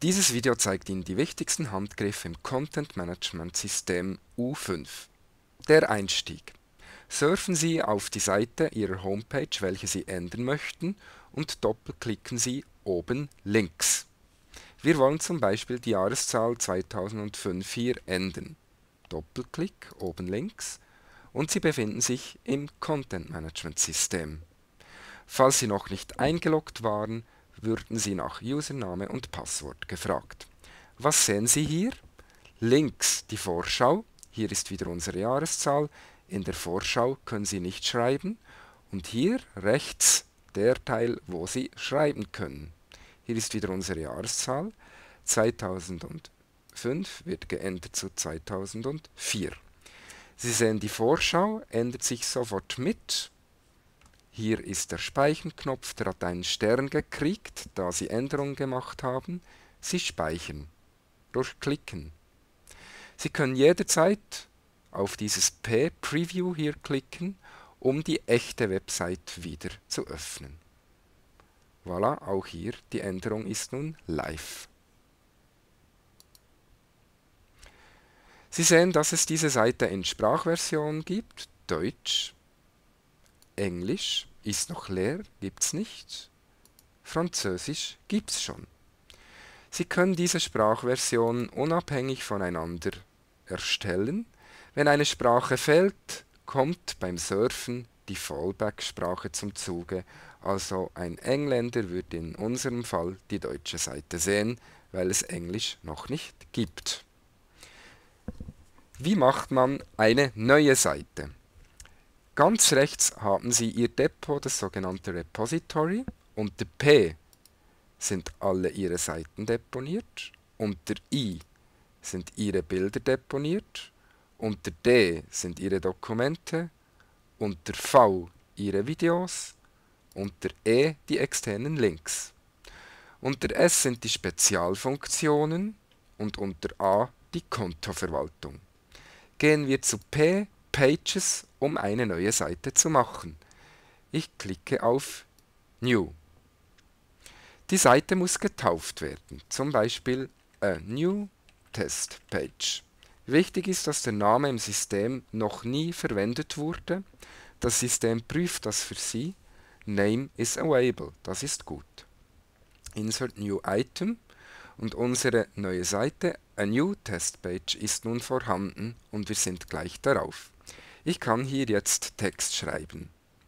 Dieses Video zeigt Ihnen die wichtigsten Handgriffe im Content Management System U5. Der Einstieg. Surfen Sie auf die Seite Ihrer Homepage, welche Sie ändern möchten, und doppelklicken Sie oben links. Wir wollen zum Beispiel die Jahreszahl 2005 hier ändern. Doppelklick oben links und Sie befinden sich im Content Management System. Falls Sie noch nicht eingeloggt waren, würden Sie nach Username und Passwort gefragt. Was sehen Sie hier? Links die Vorschau, hier ist wieder unsere Jahreszahl, in der Vorschau können Sie nicht schreiben und hier rechts der Teil, wo Sie schreiben können. Hier ist wieder unsere Jahreszahl, 2005 wird geändert zu 2004. Sie sehen, die Vorschau ändert sich sofort mit. Hier ist der Speicherknopf, der hat einen Stern gekriegt, da Sie Änderungen gemacht haben. Sie speichern durch Klicken. Sie können jederzeit auf dieses Preview hier klicken, um die echte Website wieder zu öffnen. Voilà, auch hier, die Änderung ist nun live. Sie sehen, dass es diese Seite in Sprachversion gibt, Deutsch, Englisch ist noch leer, gibt's nicht, Französisch gibt's schon. Sie können diese Sprachversionen unabhängig voneinander erstellen. Wenn eine Sprache fehlt, kommt beim Surfen die Fallback-Sprache zum Zuge, also ein Engländer würde in unserem Fall die deutsche Seite sehen, weil es Englisch noch nicht gibt. Wie macht man eine neue Seite? Ganz rechts haben Sie Ihr Depot, das sogenannte Repository. Unter P sind alle Ihre Seiten deponiert. Unter I sind Ihre Bilder deponiert. Unter D sind Ihre Dokumente. Unter V Ihre Videos. Unter E die externen Links. Unter S sind die Spezialfunktionen und unter A die Kontoverwaltung. Gehen wir zu P, Pages, um eine neue Seite zu machen. Ich klicke auf New. Die Seite muss getauft werden, zum Beispiel A New Test Page. Wichtig ist, dass der Name im System noch nie verwendet wurde. Das System prüft das für Sie. Name is available, das ist gut. Insert New Item und unsere neue Seite A New Test Page ist nun vorhanden und wir sind gleich darauf. Ich kann hier jetzt Text schreiben.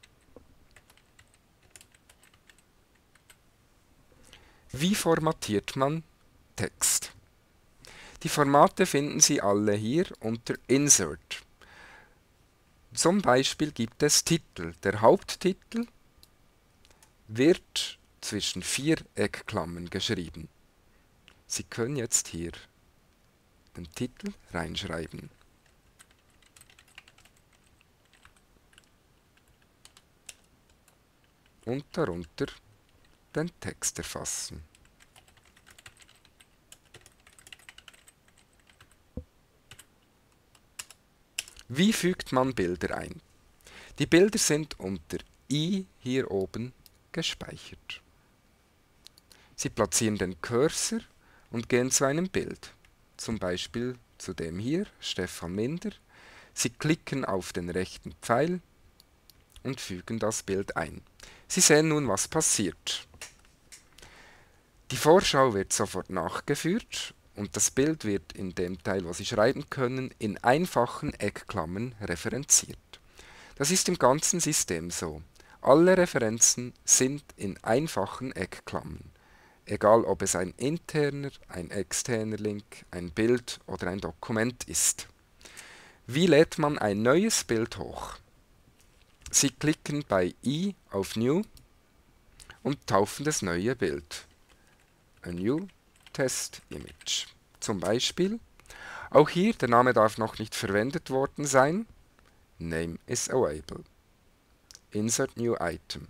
Wie formatiert man Text? Die Formate finden Sie alle hier unter Insert. Zum Beispiel gibt es Titel. Der Haupttitel wird zwischen 4 Eckklammern geschrieben. Sie können jetzt hier den Titel reinschreiben. Und darunter den Text erfassen. Wie fügt man Bilder ein? Die Bilder sind unter I hier oben gespeichert. Sie platzieren den Cursor und gehen zu einem Bild, zum Beispiel zu dem hier, Stefan Minder. Sie klicken auf den rechten Pfeil und fügen das Bild ein. Sie sehen nun, was passiert. Die Vorschau wird sofort nachgeführt und das Bild wird in dem Teil, wo Sie schreiben können, in einfachen Eckklammern referenziert. Das ist im ganzen System so. Alle Referenzen sind in einfachen Eckklammern, egal ob es ein interner, ein externer Link, ein Bild oder ein Dokument ist. Wie lädt man ein neues Bild hoch? Sie klicken bei I auf New und taufen das neue Bild. A New Test Image. Zum Beispiel, auch hier, der Name darf noch nicht verwendet worden sein. Name is available. Insert New Item.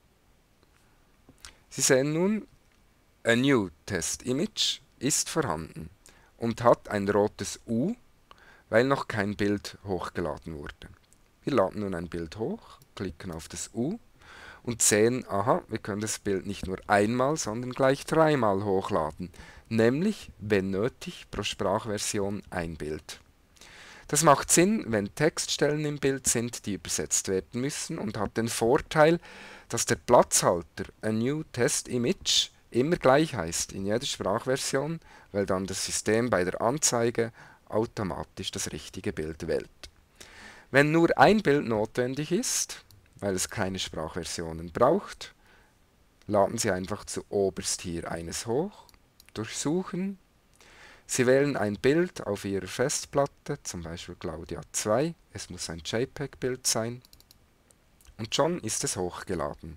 Sie sehen nun, A New Test Image ist vorhanden und hat ein rotes U, weil noch kein Bild hochgeladen wurde. Wir laden nun ein Bild hoch, klicken auf das U und sehen, aha, wir können das Bild nicht nur einmal, sondern gleich dreimal hochladen, nämlich, wenn nötig, pro Sprachversion ein Bild. Das macht Sinn, wenn Textstellen im Bild sind, die übersetzt werden müssen, und hat den Vorteil, dass der Platzhalter A New Test Image immer gleich heißt in jeder Sprachversion, weil dann das System bei der Anzeige automatisch das richtige Bild wählt. Wenn nur ein Bild notwendig ist, weil es keine Sprachversionen braucht, laden Sie einfach zuoberst hier eines hoch, durchsuchen. Sie wählen ein Bild auf Ihrer Festplatte, zum Beispiel Claudia 2, es muss ein JPEG-Bild sein, und schon ist es hochgeladen.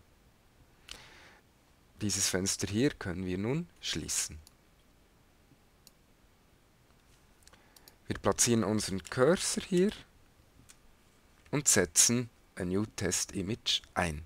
Dieses Fenster hier können wir nun schließen. Wir platzieren unseren Cursor hier und setzen A New Test Image ein.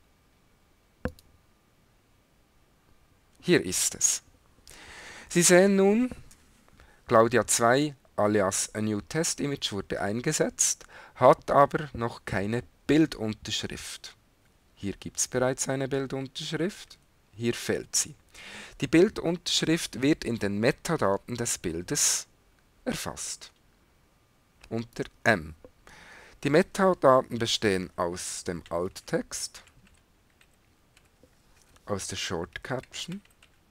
Hier ist es. Sie sehen nun, Claudia 2 alias A New Test Image wurde eingesetzt, hat aber noch keine Bildunterschrift. Hier gibt es bereits eine Bildunterschrift, hier fehlt sie. Die Bildunterschrift wird in den Metadaten des Bildes erfasst, unter M. Die Metadaten bestehen aus dem Alttext, aus der Short Caption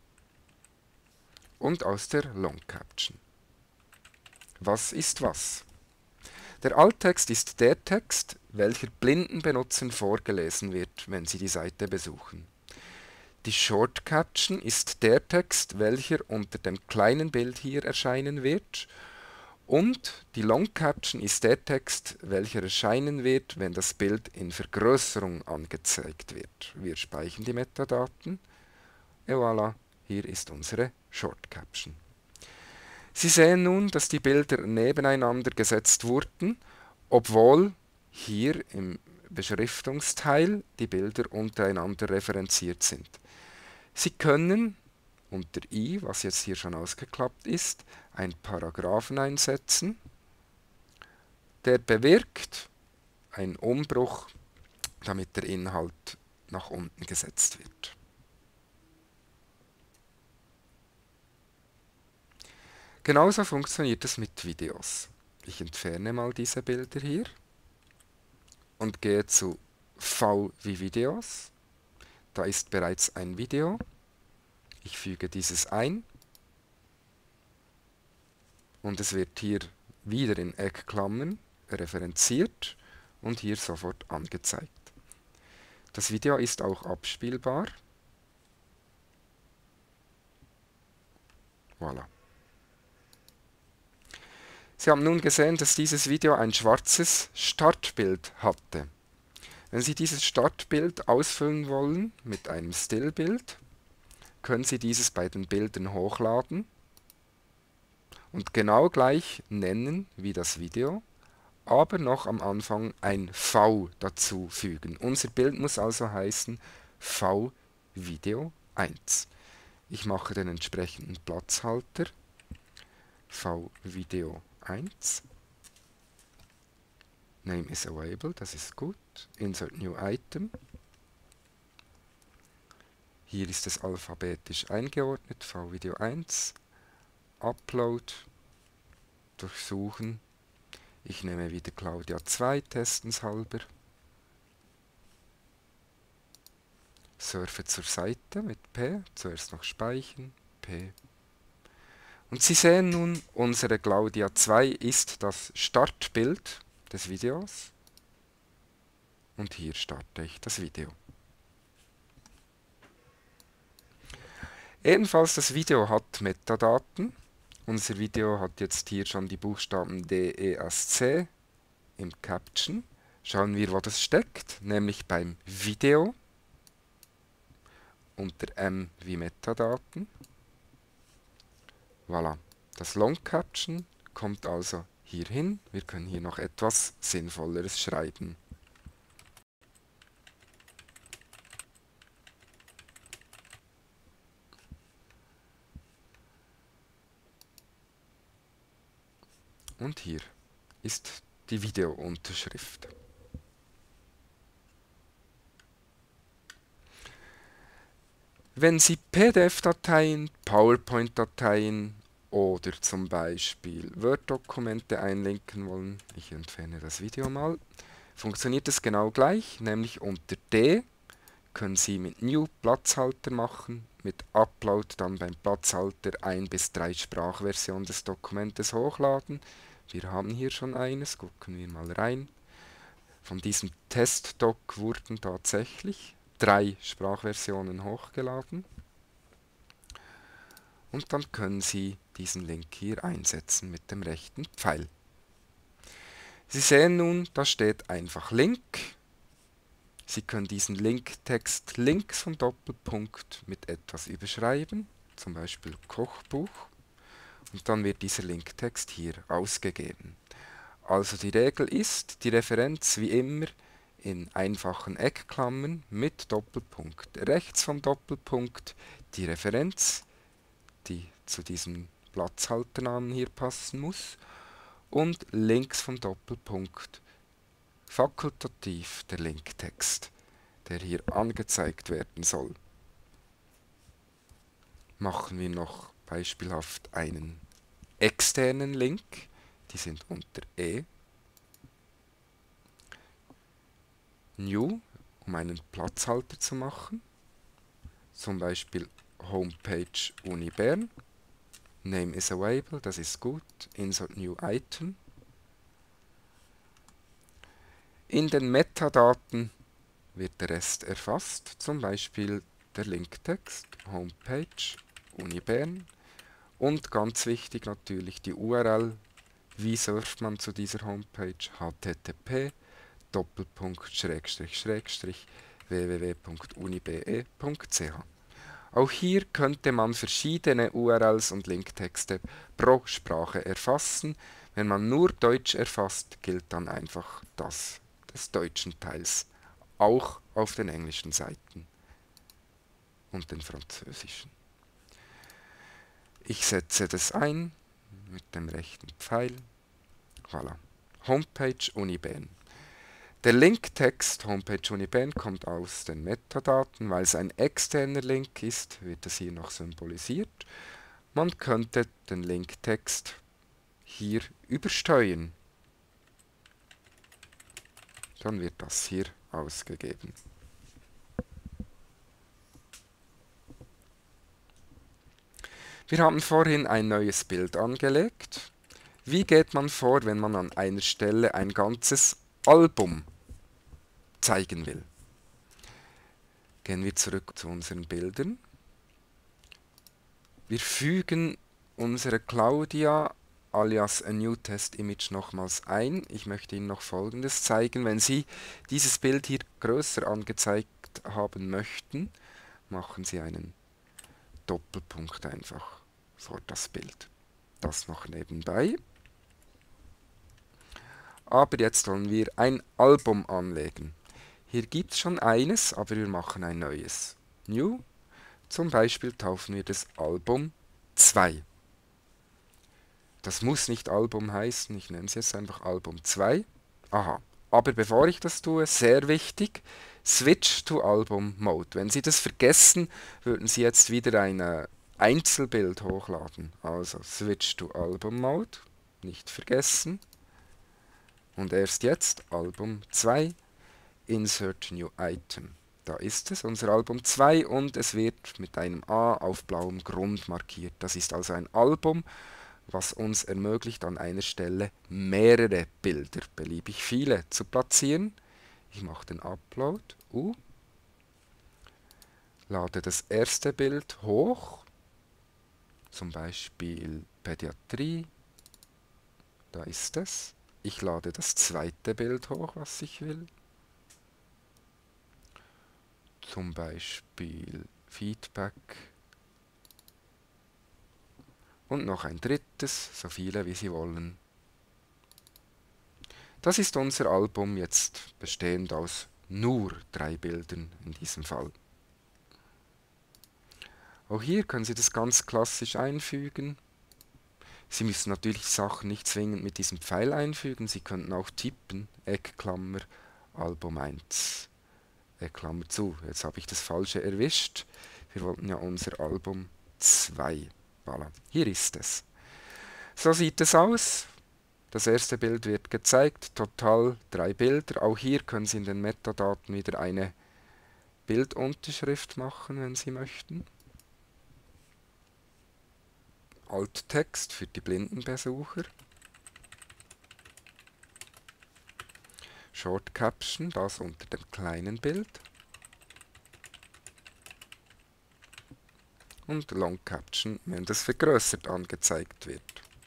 und aus der Long Caption. Was ist was? Der Alttext ist der Text, welcher blinden Benutzern vorgelesen wird, wenn sie die Seite besuchen. Die Short Caption ist der Text, welcher unter dem kleinen Bild hier erscheinen wird, und die Long Caption ist der Text, welcher erscheinen wird, wenn das Bild in Vergrößerung angezeigt wird. Wir speichern die Metadaten. Et voilà, hier ist unsere Short Caption. Sie sehen nun, dass die Bilder nebeneinander gesetzt wurden, obwohl hier im Beschriftungsteil die Bilder untereinander referenziert sind. Sie können unter I, was jetzt hier schon ausgeklappt ist, einen Paragraphen einsetzen, der bewirkt einen Umbruch, damit der Inhalt nach unten gesetzt wird. Genauso funktioniert es mit Videos. Ich entferne mal diese Bilder hier und gehe zu V wie Videos. Da ist bereits ein Video. Ich füge dieses ein und es wird hier wieder in Eckklammern referenziert und hier sofort angezeigt. Das Video ist auch abspielbar. Voilà. Sie haben nun gesehen, dass dieses Video ein schwarzes Startbild hatte. Wenn Sie dieses Startbild ausfüllen wollen mit einem Stillbild, können Sie dieses bei den Bildern hochladen und genau gleich nennen wie das Video, aber noch am Anfang ein V dazu fügen. Unser Bild muss also heißen V Video 1. Ich mache den entsprechenden Platzhalter V Video 1. Name is available, das ist gut. Insert New Item. Hier ist es alphabetisch eingeordnet, V-Video 1. Upload. Durchsuchen. Ich nehme wieder Claudia 2 testenshalber. Surfe zur Seite mit P. Zuerst noch speichern. P. Und Sie sehen nun, unsere Claudia 2 ist das Startbild des Videos. Und hier starte ich das Video. Ebenfalls das Video hat Metadaten. Unser Video hat jetzt hier schon die Buchstaben D, E, S, C im Caption. Schauen wir, wo das steckt, nämlich beim Video unter M wie Metadaten. Voilà. Das Long Caption kommt also hier hin. Wir können hier noch etwas Sinnvolleres schreiben. Und hier ist die Videounterschrift. Wenn Sie PDF-Dateien, PowerPoint-Dateien oder zum Beispiel Word-Dokumente einlinken wollen, ich entferne das Video mal, funktioniert es genau gleich, nämlich unter D können Sie mit New Platzhalter machen, mit Upload dann beim Platzhalter 1 bis 3 Sprachversion des Dokumentes hochladen. Wir haben hier schon eines, gucken wir mal rein. Von diesem Testdoc wurden tatsächlich 3 Sprachversionen hochgeladen. Und dann können Sie diesen Link hier einsetzen mit dem rechten Pfeil. Sie sehen nun, da steht einfach Link. Sie können diesen Linktext links vom Doppelpunkt mit etwas überschreiben, zum Beispiel Kochbuch, und dann wird dieser Linktext hier ausgegeben. Also die Regel ist, die Referenz wie immer in einfachen Eckklammern mit Doppelpunkt. Rechts vom Doppelpunkt die Referenz, die zu diesem Platzhalternamen hier passen muss, und links vom Doppelpunkt fakultativ der Linktext, der hier angezeigt werden soll. Machen wir noch beispielhaft einen externen Link, die sind unter E. New, um einen Platzhalter zu machen, zum Beispiel Homepage Uni Bern. Name is available, das ist gut. Insert New Item. In den Metadaten wird der Rest erfasst, zum Beispiel der Linktext, Homepage Uni Bern und ganz wichtig natürlich die URL. Wie surft man zu dieser Homepage? http://www.unibe.ch. Auch hier könnte man verschiedene URLs und Linktexte pro Sprache erfassen. Wenn man nur Deutsch erfasst, gilt dann einfach das des deutschen Teils, auch auf den englischen Seiten und den französischen. Ich setze das ein mit dem rechten Pfeil. Voilà. Homepage Uni Bern. Der Linktext Homepage Uni Bern kommt aus den Metadaten, weil es ein externer Link ist, wird das hier noch symbolisiert. Man könnte den Linktext hier übersteuern. Dann wird das hier ausgegeben. Wir haben vorhin ein neues Bild angelegt. Wie geht man vor, wenn man an einer Stelle ein ganzes Album zeigen will? Gehen wir zurück zu unseren Bildern. Wir fügen unsere Claudia alias A New Test Image nochmals ein. Ich möchte Ihnen noch Folgendes zeigen. Wenn Sie dieses Bild hier größer angezeigt haben möchten, machen Sie einen Doppelpunkt einfach vor das Bild. Das noch nebenbei. Aber jetzt wollen wir ein Album anlegen. Hier gibt es schon eines, aber wir machen ein neues. New. Zum Beispiel taufen wir das Album 2. Das muss nicht Album heißen, ich nenne es jetzt einfach Album 2. Aha, aber bevor ich das tue, sehr wichtig, Switch to Album Mode. Wenn Sie das vergessen, würden Sie jetzt wieder ein Einzelbild hochladen. Also Switch to Album Mode, nicht vergessen. Und erst jetzt Album 2, Insert New Item. Da ist es, unser Album 2, und es wird mit einem A auf blauem Grund markiert. Das ist also ein Album, was uns ermöglicht, an einer Stelle mehrere Bilder, beliebig viele, zu platzieren. Ich mache den Upload, lade das erste Bild hoch, zum Beispiel Pädiatrie, da ist es. Ich lade das zweite Bild hoch, was ich will. Zum Beispiel Feedback. Und noch ein drittes, so viele wie Sie wollen. Das ist unser Album, jetzt bestehend aus nur 3 Bildern in diesem Fall. Auch hier können Sie das ganz klassisch einfügen. Sie müssen natürlich Sachen nicht zwingend mit diesem Pfeil einfügen. Sie könnten auch tippen, Eckklammer, Album 1, Klammer zu. Jetzt habe ich das Falsche erwischt. Wir wollten ja unser Album 2. Voilà, hier ist es. So sieht es aus. Das erste Bild wird gezeigt, total 3 Bilder. Auch hier können Sie in den Metadaten wieder eine Bildunterschrift machen, wenn Sie möchten. Alttext für die blinden Besucher. Short Caption, das unter dem kleinen Bild. Und Long Caption, wenn das vergrößert angezeigt wird.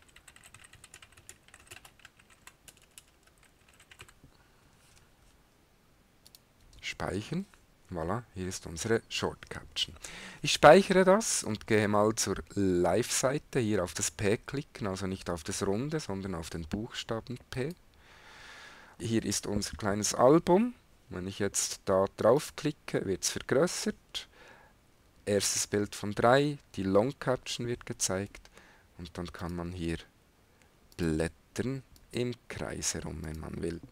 Speichern. Voilà, hier ist unsere Short Caption. Ich speichere das und gehe mal zur Live-Seite. Hier auf das P klicken, also nicht auf das Runde, sondern auf den Buchstaben P. Hier ist unser kleines Album. Wenn ich jetzt da draufklicke, wird es vergrößert. Erstes Bild von 3, die Long Caption wird gezeigt und dann kann man hier blättern im Kreis herum, wenn man will.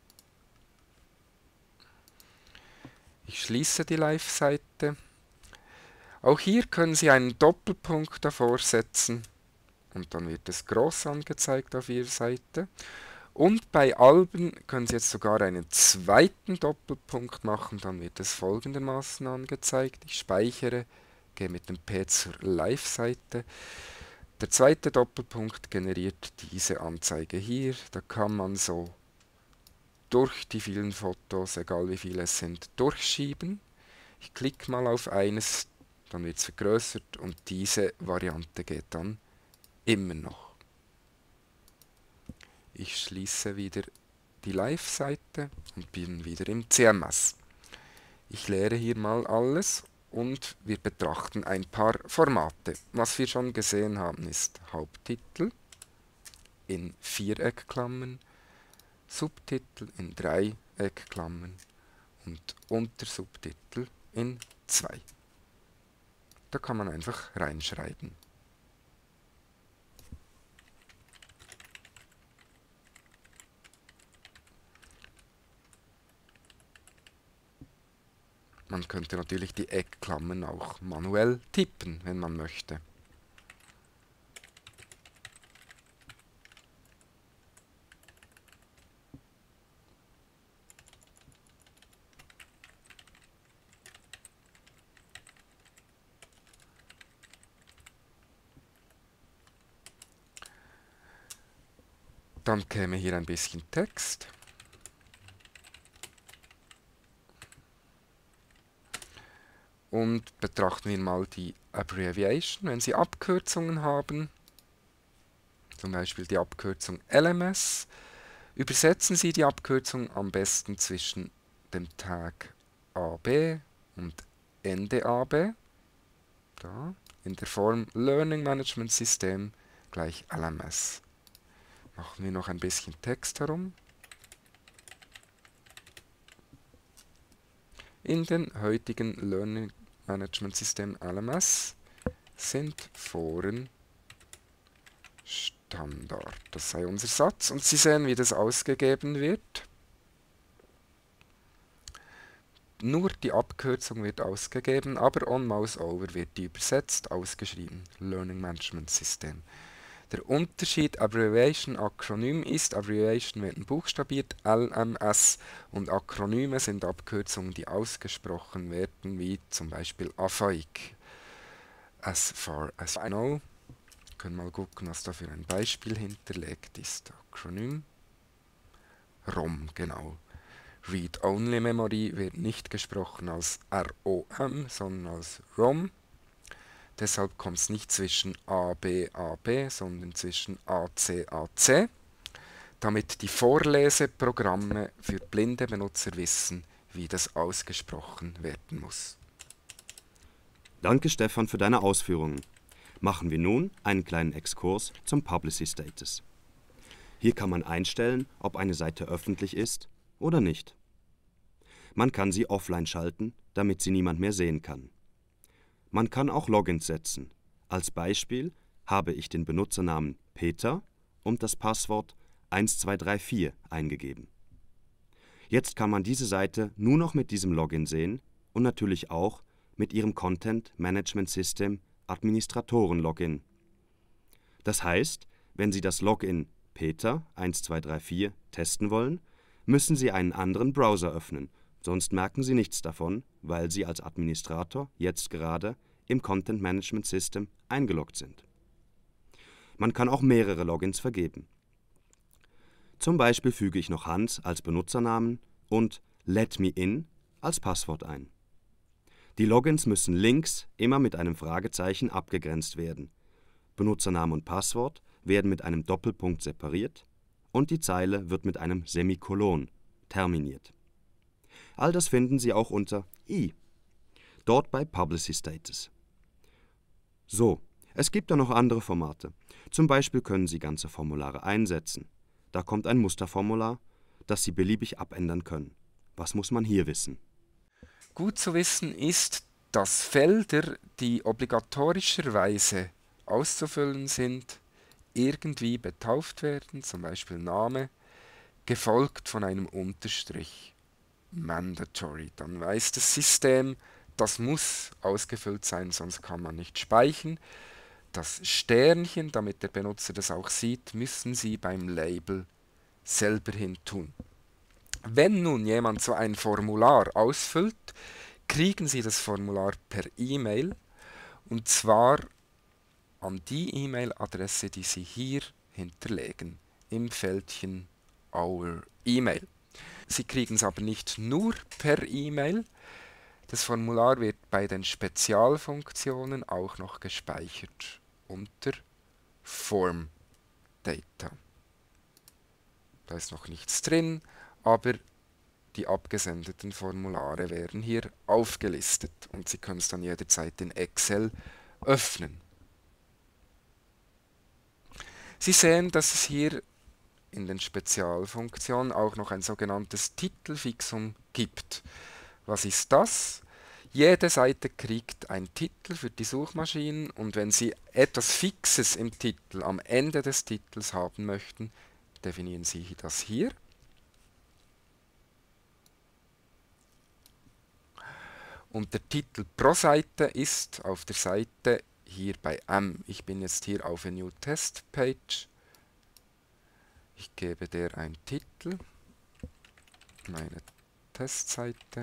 Ich schließe die Live-Seite. Auch hier können Sie einen Doppelpunkt davor setzen und dann wird es groß angezeigt auf Ihrer Seite. Und bei Alben können Sie jetzt sogar einen zweiten Doppelpunkt machen, dann wird es folgendermaßen angezeigt. Ich speichere, gehe mit dem P zur Live-Seite. Der zweite Doppelpunkt generiert diese Anzeige hier. Da kann man so durch die vielen Fotos, egal wie viele es sind, durchschieben. Ich klicke mal auf eines, dann wird es vergrößert und diese Variante geht dann immer noch. Ich schließe wieder die Live-Seite und bin wieder im CMS. Ich leere hier mal alles und wir betrachten ein paar Formate. Was wir schon gesehen haben ist Haupttitel in Viereckklammern, Subtitel in Dreieckklammern und Untersubtitel in 2. Da kann man einfach reinschreiben. Man könnte natürlich die Eckklammern auch manuell tippen, wenn man möchte. Dann käme hier ein bisschen Text. Und betrachten wir mal die Abbreviation. Wenn Sie Abkürzungen haben, zum Beispiel die Abkürzung LMS, übersetzen Sie die Abkürzung am besten zwischen dem Tag AB und Ende AB, da, in der Form Learning Management System gleich LMS. Machen wir noch ein bisschen Text herum. In den heutigen Learning Management System LMS sind Foren Standard. Das sei unser Satz. Und Sie sehen, wie das ausgegeben wird. Nur die Abkürzung wird ausgegeben, aber on Mouse Over wird die übersetzt, ausgeschrieben. Learning Management System. Der Unterschied Abbreviation, Akronym ist, Abbreviation werden buchstabiert, LMS, und Akronyme sind Abkürzungen, die ausgesprochen werden, wie zum Beispiel AFAIC. As far as I know. Wir können mal gucken, was da für ein Beispiel hinterlegt ist. Akronym. ROM, genau. Read-Only Memory wird nicht gesprochen als ROM, sondern als ROM. Deshalb kommt es nicht zwischen AB, sondern zwischen AC, damit die Vorleseprogramme für blinde Benutzer wissen, wie das ausgesprochen werden muss. Danke, Stefan, für deine Ausführungen. Machen wir nun einen kleinen Exkurs zum Publicity Status. Hier kann man einstellen, ob eine Seite öffentlich ist oder nicht. Man kann sie offline schalten, damit sie niemand mehr sehen kann. Man kann auch Logins setzen. Als Beispiel habe ich den Benutzernamen Peter und das Passwort 1234 eingegeben. Jetzt kann man diese Seite nur noch mit diesem Login sehen und natürlich auch mit Ihrem Content Management System Administratoren-Login. Das heißt, wenn Sie das Login Peter1234 testen wollen, müssen Sie einen anderen Browser öffnen, sonst merken Sie nichts davon, weil Sie als Administrator jetzt gerade im Content Management System eingeloggt sind. Man kann auch mehrere Logins vergeben. Zum Beispiel füge ich noch Hans als Benutzernamen und Let Me In als Passwort ein. Die Logins müssen links immer mit einem Fragezeichen abgegrenzt werden. Benutzername und Passwort werden mit einem Doppelpunkt separiert und die Zeile wird mit einem Semikolon terminiert. All das finden Sie auch unter I, dort bei Publicity Status. So, es gibt da noch andere Formate. Zum Beispiel können Sie ganze Formulare einsetzen. Da kommt ein Musterformular, das Sie beliebig abändern können. Was muss man hier wissen? Gut zu wissen ist, dass Felder, die obligatorischerweise auszufüllen sind, irgendwie betauft werden, zum Beispiel Name, gefolgt von einem Unterstrich. Mandatory. Dann weiß das System, das muss ausgefüllt sein, sonst kann man nicht speichern. Das Sternchen, damit der Benutzer das auch sieht, müssen Sie beim Label selber hin tun. Wenn nun jemand so ein Formular ausfüllt, kriegen Sie das Formular per E-Mail, und zwar an die E-Mail-Adresse, die Sie hier hinterlegen, im Feldchen Our E-Mail. Sie kriegen es aber nicht nur per E-Mail, das Formular wird bei den Spezialfunktionen auch noch gespeichert unter Form Data. Da ist noch nichts drin, aber die abgesendeten Formulare werden hier aufgelistet und Sie können es dann jederzeit in Excel öffnen. Sie sehen, dass es hier in den Spezialfunktionen auch noch ein sogenanntes Titelfixum gibt. Was ist das? Jede Seite kriegt einen Titel für die Suchmaschinen, und wenn Sie etwas Fixes im Titel am Ende des Titels haben möchten, definieren Sie das hier. Und der Titel pro Seite ist auf der Seite hier bei M. Ich bin jetzt hier auf a New Test Page. Ich gebe der einen Titel, meine Testseite,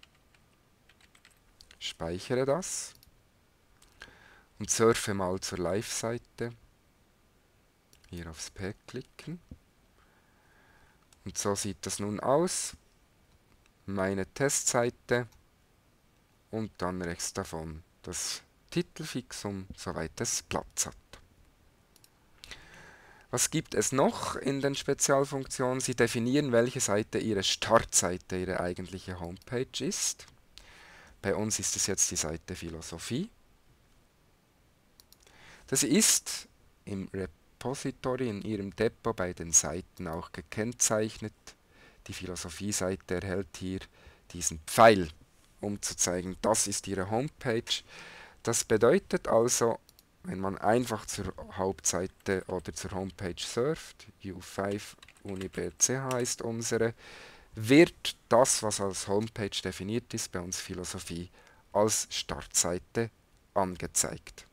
speichere das und surfe mal zur Live-Seite. Hier aufs P klicken. Und so sieht das nun aus. Meine Testseite und dann rechts davon das Titelfixum, soweit es Platz hat. Was gibt es noch in den Spezialfunktionen? Sie definieren, welche Seite Ihre Startseite, Ihre eigentliche Homepage ist. Bei uns ist es jetzt die Seite Philosophie. Das ist im Repository, in Ihrem Depot bei den Seiten auch gekennzeichnet. Die Philosophie-Seite erhält hier diesen Pfeil, um zu zeigen, das ist Ihre Homepage. Das bedeutet also, wenn man einfach zur Hauptseite oder zur Homepage surft, U5 Uni BCH ist unsere, wird das, was als Homepage definiert ist, bei uns Philosophie, als Startseite angezeigt.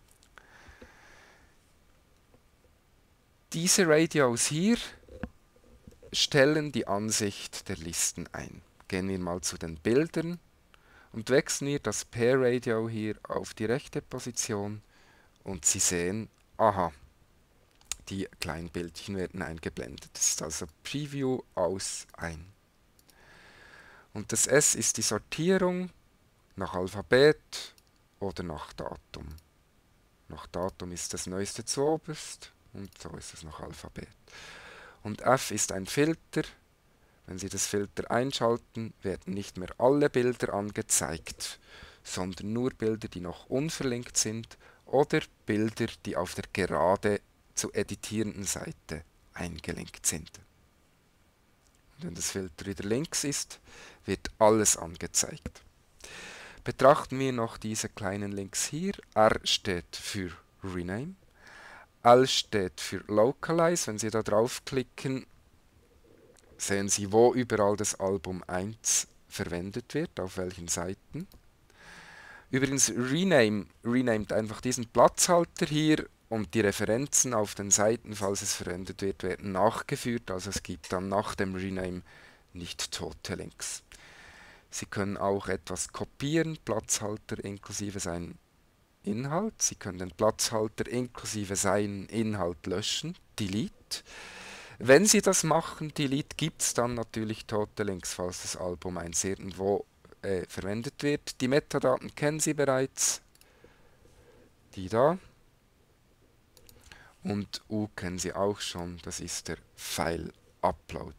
Diese Radios hier stellen die Ansicht der Listen ein. Gehen wir mal zu den Bildern und wechseln wir das Pair Radio hier auf die rechte Position. Und Sie sehen, aha, die kleinen Bildchen werden eingeblendet. Das ist also Preview aus ein. Und das S ist die Sortierung nach Alphabet oder nach Datum. Nach Datum ist das neueste zuoberst und so ist es nach Alphabet. Und F ist ein Filter. Wenn Sie das Filter einschalten, werden nicht mehr alle Bilder angezeigt, sondern nur Bilder, die noch unverlinkt sind, oder Bilder, die auf der gerade zu editierenden Seite eingelinkt sind. Und wenn das Filter wieder links ist, wird alles angezeigt. Betrachten wir noch diese kleinen Links hier. R steht für Rename, L steht für Localize. Wenn Sie da draufklicken, sehen Sie, wo überall das Album 1 verwendet wird, auf welchen Seiten. Übrigens, renamed einfach diesen Platzhalter hier und die Referenzen auf den Seiten, falls es verwendet wird, werden nachgeführt. Also es gibt dann nach dem Rename nicht tote Links. Sie können auch etwas kopieren, Platzhalter inklusive seinen Inhalt. Sie können den Platzhalter inklusive seinen Inhalt löschen, Delete. Wenn Sie das machen, Delete, gibt es dann natürlich tote Links, falls das Album 1 irgendwo verwendet wird. Die Metadaten kennen Sie bereits. Die da. Und U kennen Sie auch schon, das ist der File Upload.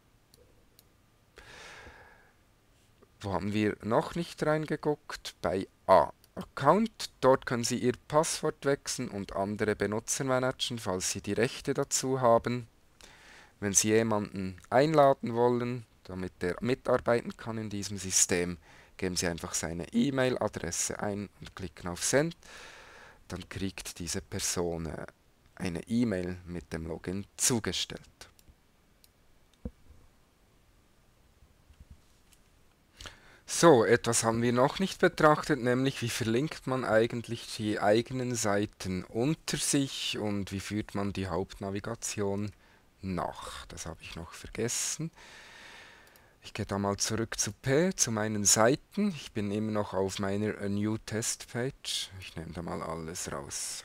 Wo haben wir noch nicht reingeguckt? Bei A. Account. Dort können Sie Ihr Passwort wechseln und andere Benutzer managen, falls Sie die Rechte dazu haben. Wenn Sie jemanden einladen wollen, damit er mitarbeiten kann in diesem System, geben Sie einfach seine E-Mail-Adresse ein und klicken auf Send. Dann kriegt diese Person eine E-Mail mit dem Login zugestellt. So, etwas haben wir noch nicht betrachtet, nämlich wie verlinkt man eigentlich die eigenen Seiten unter sich und wie führt man die Hauptnavigation nach. Das habe ich noch vergessen. Ich gehe da mal zurück zu P, zu meinen Seiten. Ich bin immer noch auf meiner A New Test Page. Ich nehme da mal alles raus.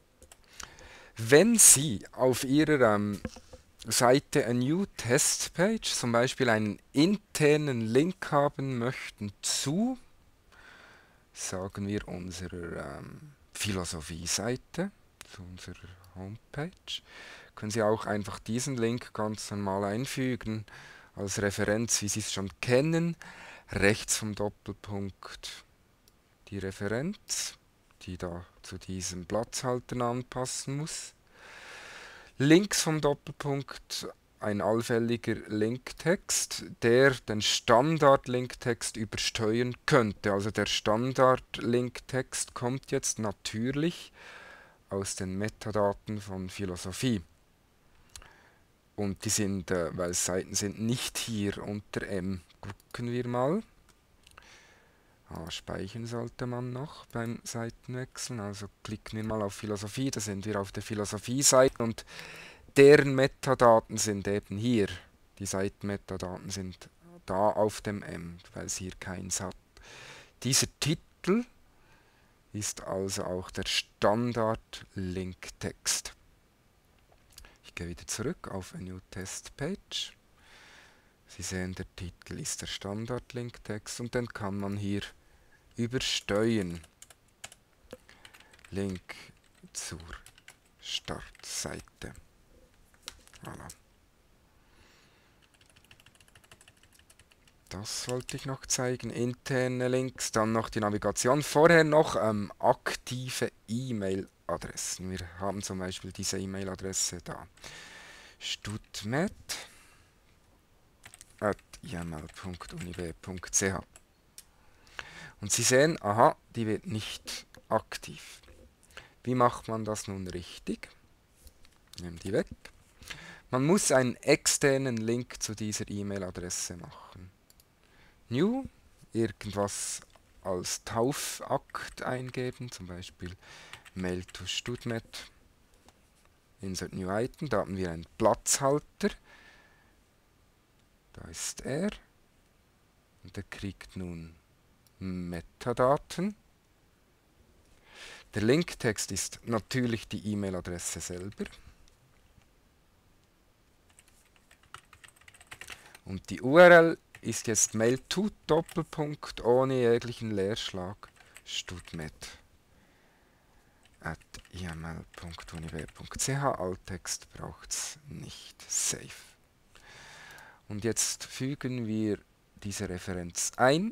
Wenn Sie auf Ihrer Seite A New Test Page zum Beispiel einen internen Link haben möchten zu, sagen wir, unserer Philosophie-Seite, zu unserer Homepage, können Sie auch einfach diesen Link ganz normal einfügen, als Referenz, wie Sie es schon kennen, rechts vom Doppelpunkt die Referenz, die da zu diesem Platzhalter anpassen muss. Links vom Doppelpunkt ein allfälliger Linktext, der den Standard-Linktext übersteuern könnte. Also der Standard-Linktext kommt jetzt natürlich aus den Metadaten von Philosophie. Und die sind, weil Seiten sind, nicht hier unter M. Gucken wir mal. Speichern sollte man noch beim Seitenwechseln. Also klicken wir mal auf Philosophie, da sind wir auf der Philosophie-Seite und deren Metadaten sind eben hier. Die Seitenmetadaten sind da auf dem M, weil es hier keins hat. Dieser Titel ist also auch der Standard-Linktext. Ich gehe wieder zurück auf A New Test Page. Sie sehen, der Titel ist der Standard-Linktext und den kann man hier übersteuern. Link zur Startseite. Voilà. Das wollte ich noch zeigen. Interne Links, dann noch die Navigation. Vorher noch aktive E-Mail-Adressen. Wir haben zum Beispiel diese E-Mail-Adresse da. studmet@iml.univ.ch. Und Sie sehen, aha, die wird nicht aktiv. Wie macht man das nun richtig? Nehmen die weg. Man muss einen externen Link zu dieser E-Mail-Adresse machen. New, irgendwas als Taufakt eingeben, zum Beispiel Mail to Studmet, Insert New Item, da haben wir einen Platzhalter, da ist er, und der kriegt nun Metadaten. Der Linktext ist natürlich die E-Mail-Adresse selber. Und die URL ist jetzt Mail to Doppelpunkt ohne jeglichen Leerschlag studmet@iml.univ.ch. Alttext braucht es nicht. Save. Und jetzt fügen wir diese Referenz ein.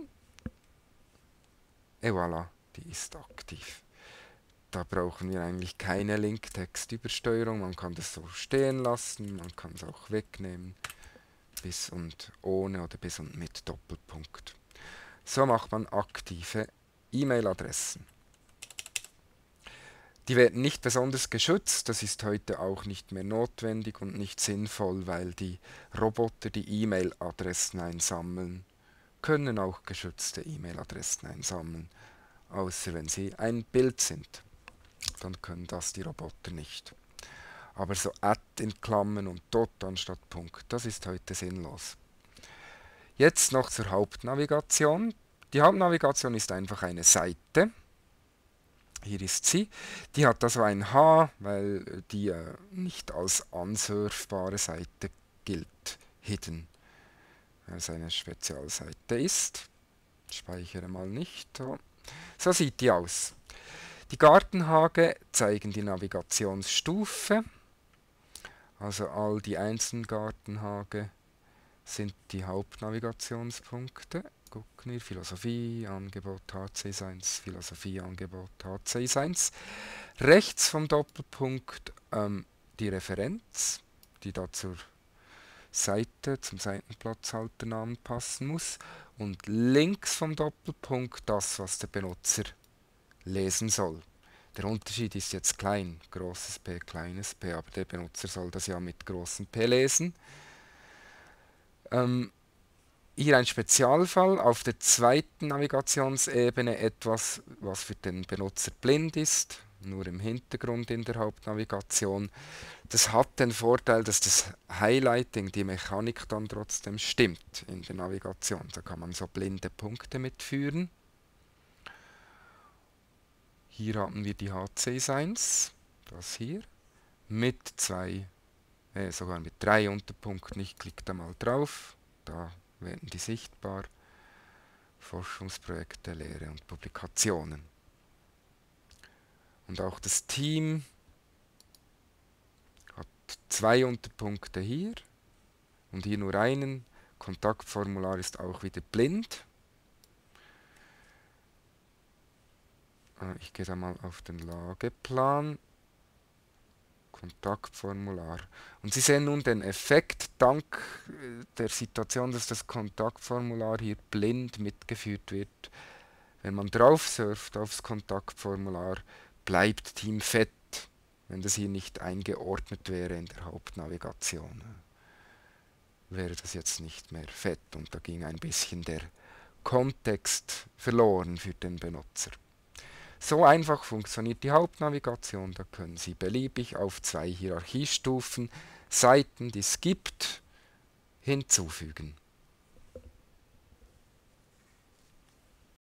Et voilà, die ist aktiv. Da brauchen wir eigentlich keine Linktextübersteuerung. Man kann das so stehen lassen, man kann es auch wegnehmen. Bis und ohne oder bis und mit Doppelpunkt. So macht man aktive E-Mail-Adressen. Die werden nicht besonders geschützt, das ist heute auch nicht mehr notwendig und nicht sinnvoll, weil die Roboter die E-Mail-Adressen einsammeln, können auch geschützte E-Mail-Adressen einsammeln. außer wenn sie ein Bild sind. Dann können das die Roboter nicht. Aber so in Klammern und Dot anstatt Punkt, das ist heute sinnlos. Jetzt noch zur Hauptnavigation. Die Hauptnavigation ist einfach eine Seite. Hier ist sie. Die hat also ein H, weil die nicht als ansurfbare Seite gilt. Hidden. Weil es eine Spezialseite ist. Ich speichere mal nicht. So sieht die aus. Die Gartenhage zeigen die Navigationsstufe. Also all die einzelnen Gartenhage sind die Hauptnavigationspunkte. Gucken wir, Philosophie, Angebot, HC1, Philosophie, Angebot, HC1. Rechts vom Doppelpunkt die Referenz, die da zur Seite, zum Seitenplatzhalternamen passen muss. Und links vom Doppelpunkt das, was der Benutzer lesen soll. Der Unterschied ist jetzt klein, großes P, kleines p, aber der Benutzer soll das ja mit großem P lesen. Hier ein Spezialfall, auf der zweiten Navigationsebene etwas, was für den Benutzer blind ist, nur im Hintergrund in der Hauptnavigation. Das hat den Vorteil, dass das Highlighting, die Mechanik dann trotzdem stimmt in der Navigation. Da kann man so blinde Punkte mitführen. Hier haben wir die HC1, das hier, mit sogar mit 3 Unterpunkten. Ich klicke da mal drauf, da werden die sichtbar. Forschungsprojekte, Lehre und Publikationen. Und auch das Team hat 2 Unterpunkte hier und hier nur einen. Kontaktformular ist auch wieder blind. Ich gehe da mal auf den Lageplan. Kontaktformular. Und Sie sehen nun den Effekt, dank der Situation, dass das Kontaktformular hier blind mitgeführt wird. Wenn man drauf surft aufs Kontaktformular, bleibt Team fett, wenn das hier nicht eingeordnet wäre in der Hauptnavigation. Wäre das jetzt nicht mehr fett und da ging ein bisschen der Kontext verloren für den Benutzer. So einfach funktioniert die Hauptnavigation, da können Sie beliebig auf 2 Hierarchiestufen Seiten, die es gibt, hinzufügen.